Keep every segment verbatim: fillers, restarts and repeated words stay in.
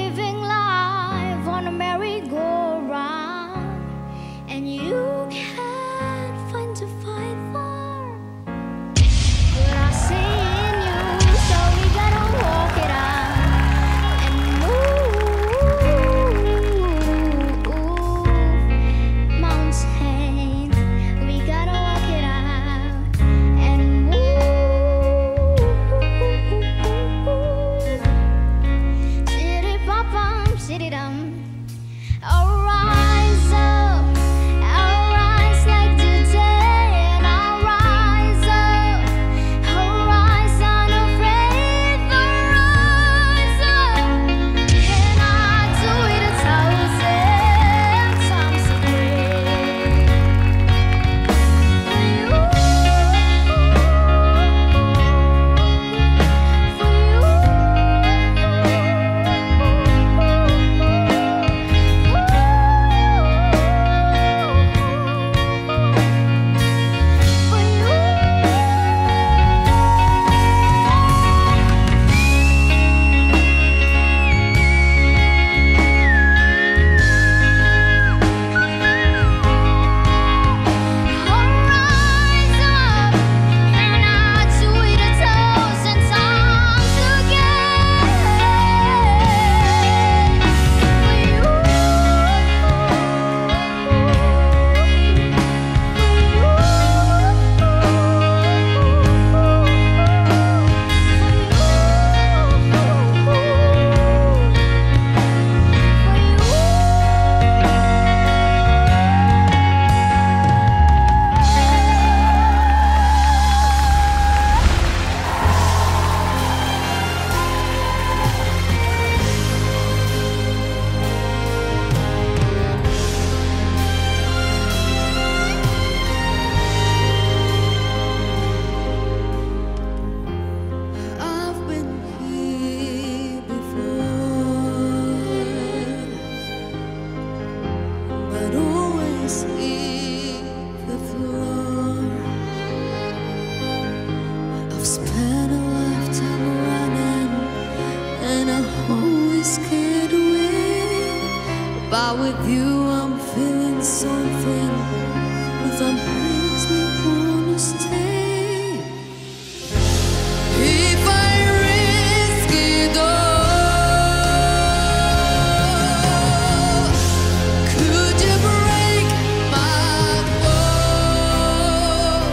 living life on a merry-go-round, and you can't find to fight for. But I see in you, so we gotta walk it out and move mountains. We gotta walk it out and move. City pop-up, city dum. I'll rise up, I'll rise like today, and I'll rise up, I'll rise unafraid to rise up, and I do it a thousand times a day. I've been here before, but always hit the floor. I've spent a lifetime running, and I always get away. But with you, I'm feeling something that makes me wanna stay. If I risk it all, could you break my fall?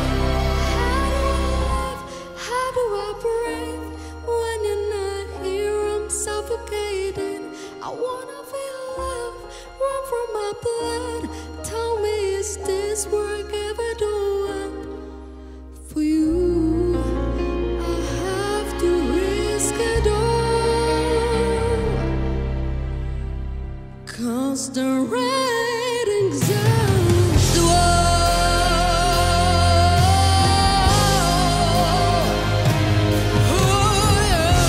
How do I breathe when you're not here? I'm suffocating. I wanna feel love run from my blood. Tell me, is this work ever done for you? I have to risk it all, 'cause the writing's on the wall. Oh, yeah.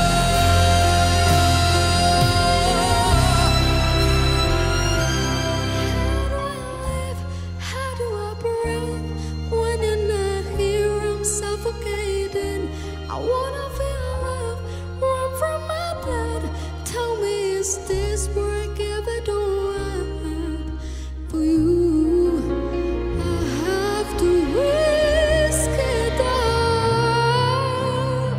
How do I live? How do I breathe when you're not here? I'm suffocating. I wanna feel love run from my blood. Tell me, is this work ever done for you? I have to risk it all,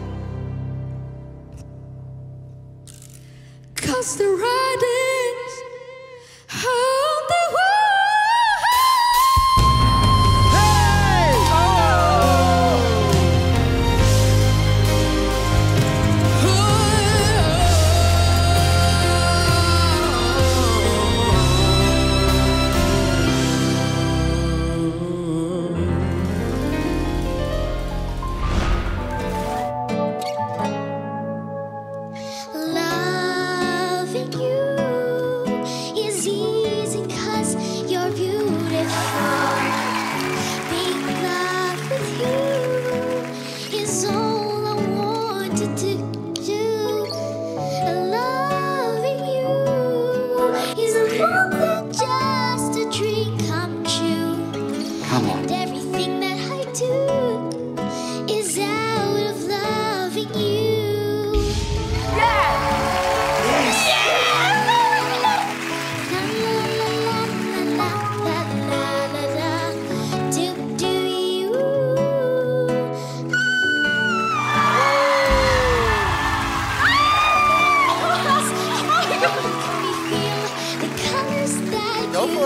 'cause the writing's on the wall. Hey! Oh! Loving you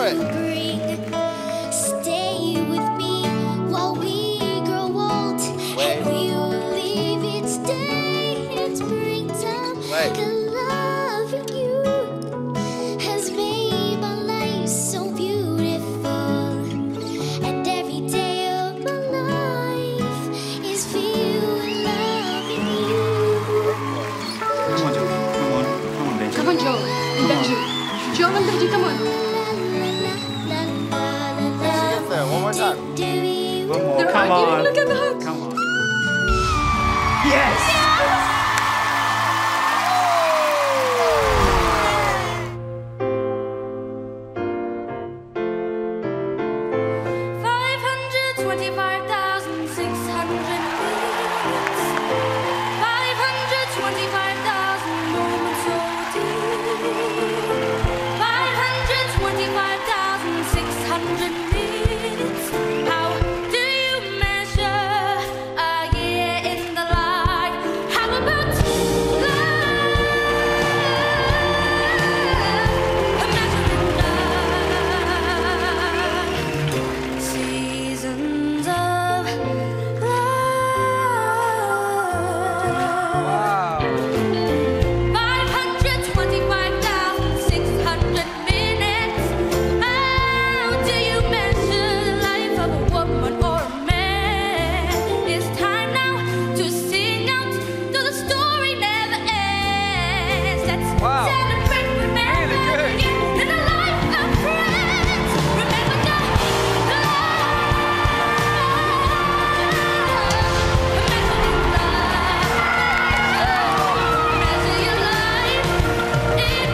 it. Stay with me while we grow old. Wait. And we'll leave each day in springtime. Wait. Loving you has made my life so beautiful. And every day of my life is filled with loving you. Come on, Joe. Come on. Come on, Benji. Come on, Joe. Benji. Joe and Benji, come on. One more time. One more. They're Come arguing. on. Look at that. Come on. Yes! Five hundred twenty-five thousand six hundred minutes. Five hundred twenty-five thousand moments so deep. Five hundred twenty-five thousand six hundred minutes. How do you measure a year in the life? How about love? Imagine love. Seasons of love. Five hundred twenty-five thousand six hundred minutes. How do you measure the life of a woman or a man? It's time now to sing out till the story never ends. Let's Wow. celebrate, remember Really good. in the life of friends. Remember the love. Measure your life in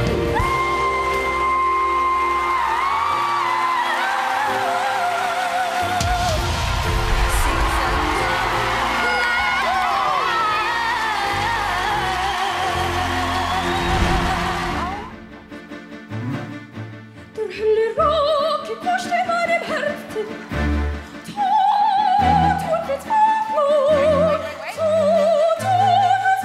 Du häller rak i kors till varje hälften. Ta, tåget vaknar. Ta, tåget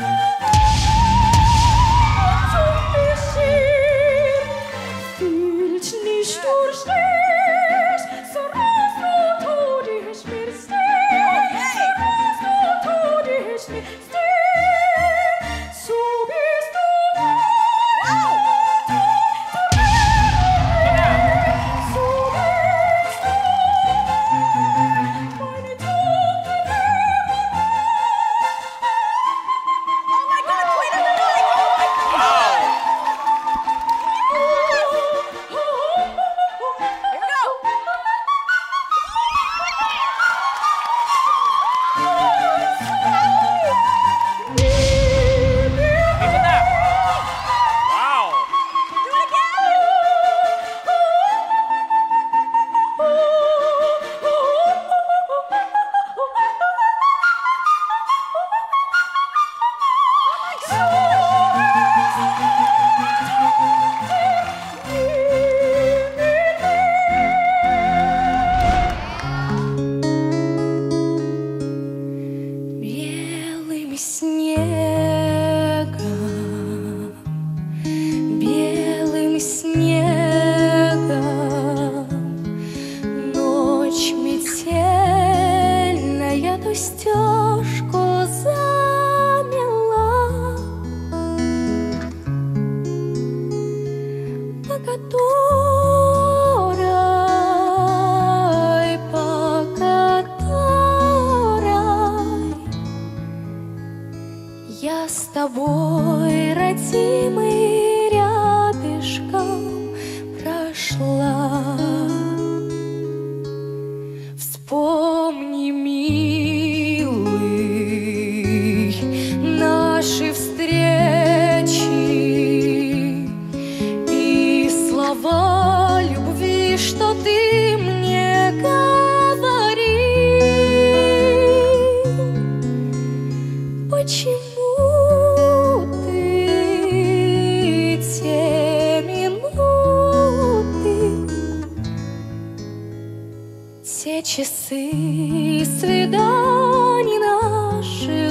vaknar. Som det sker. Fyllt ni stor stes. Så ras och ta det här smer steg. Så ras och ta det här smer steg. Så består. Wow. Белым снегом, белым снегом, ночь метельная ту стежку замела, по которой, по которой я с тобой, родимый, рядышком прошла. Вспомни, милый, наши встречи и слова любви, что ты мне говорил. Почему ты те минуты, те часы свиданий наших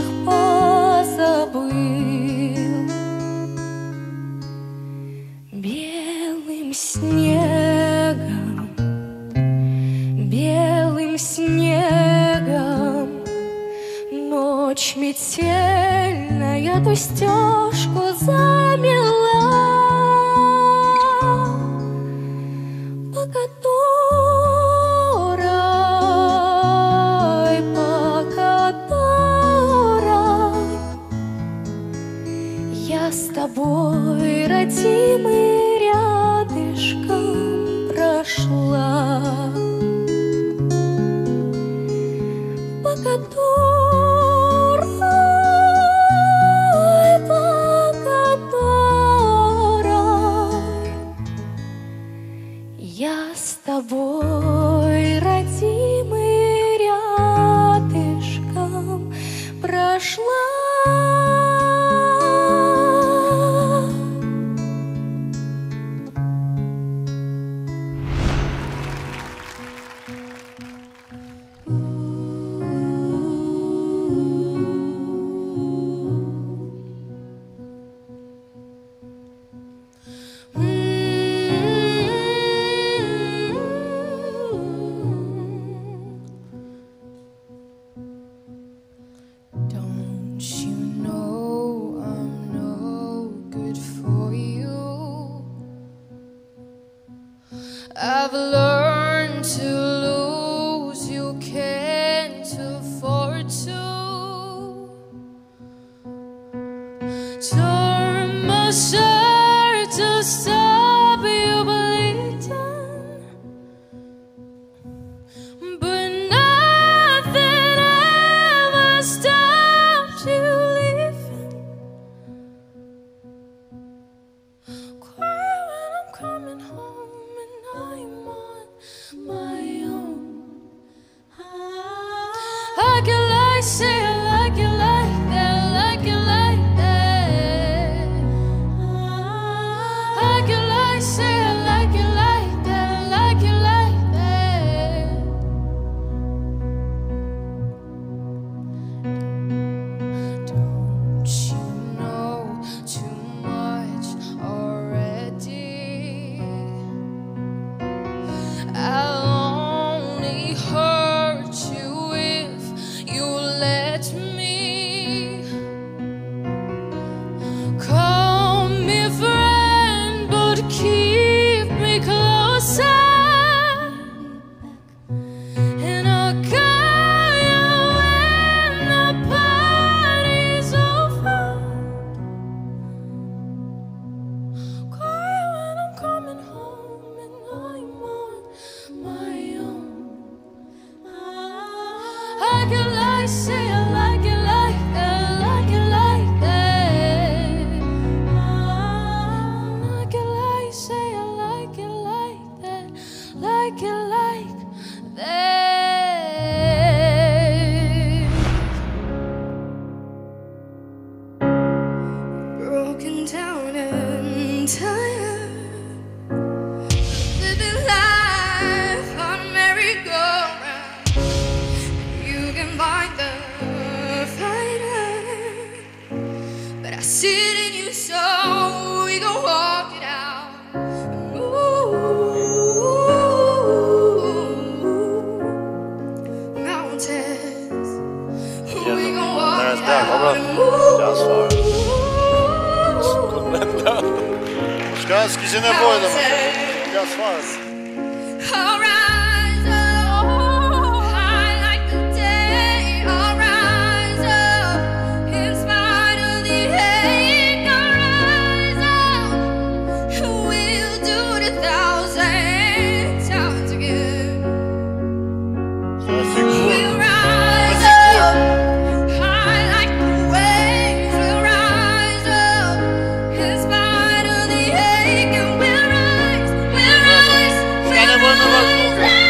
позабыл? Белым снегом метельная ту стежку замела, по которой, по которой я с тобой, родимый, рядышком прошла, по которой, по которой я с тобой, родимый, рядышком прошла. I've learned to lose, you can't afford to turn my shirt to stop you bleeding, but nothing ever stopped you leaving. Cry when I'm coming home, I'm on my own. I can like say I like it like that, like it like that. I can like say I like it like that, like it like that. Don't you know too much already? I'll only hurt you if you let me. Call me friend, but keep me closer, and I'll call you when the party's over. Cry when I'm coming home and I'm on my own. I can like say I like it like that, like it like that. I can like say I like it like that, like it like that. Broken down and tired, living life on a merry-go-round. You can find the fighter, but I see it in you, so we gon' walk it out. Ooh, mountains, we gon' walk När it den där kommer out. jag svarar. Polski się nie boję, ja svarar. I'll rise up high like the day. I'll rise up in spite of the hate. I'll rise up. We'll do it a thousand times again. We'll rise up high like the waves. We'll rise up in spite of the hate. And we'll rise, we'll rise, we'll rise.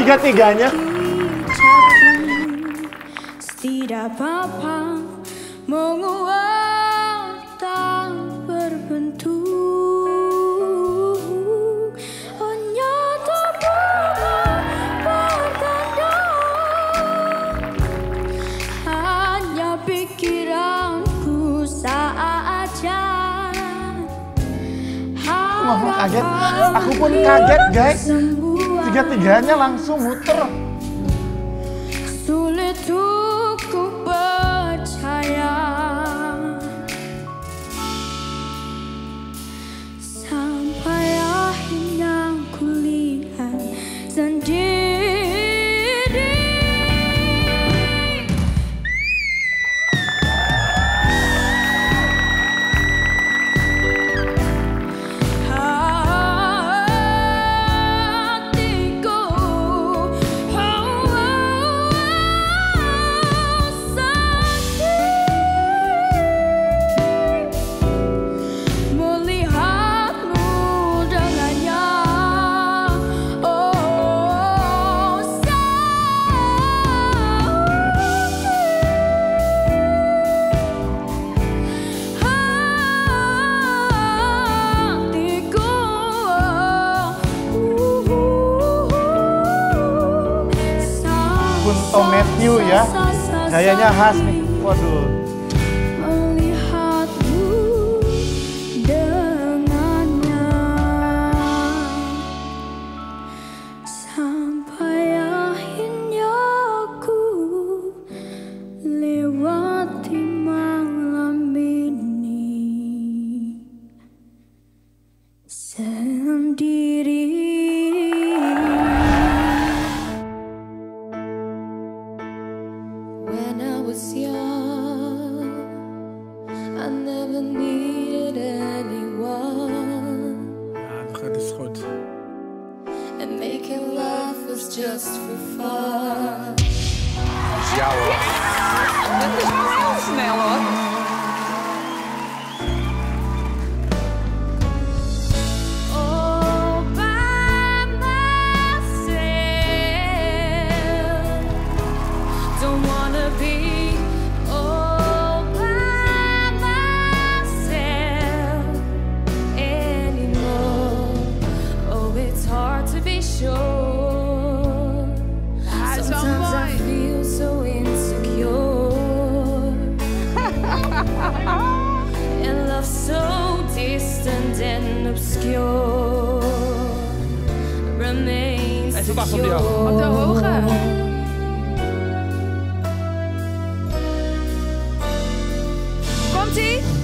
tiga-tiganya. Tidak apa-apa menguat tak berbentuk, hanya tak bertanda, hanya pikiranku saja. Mama kaget, aku pun kaget guys. Tiga-tiganya langsung muter. Sulit untuk ku percaya, sampai akhirnya ku lihat sendiri. Kunto Matthew ya, gayanya khas nih. Waduh. Melihatmu dengannya, sampai akhirnya ku lewati malam ini sendiri. When I was young, I never needed anyone, Ja, dat gaat dus goed. and making love was just for fun. Ja hoor. Dat is heel snel hoor. All by myself, don't wanna be all by myself anymore. Oh, it's hard to be sure. Sometimes I feel so insecure, and love so distant and obscure remains Even wachten op secure. jou. Op de hoge. Komt-ie?